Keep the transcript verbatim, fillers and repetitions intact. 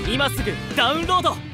今すぐダウンロード。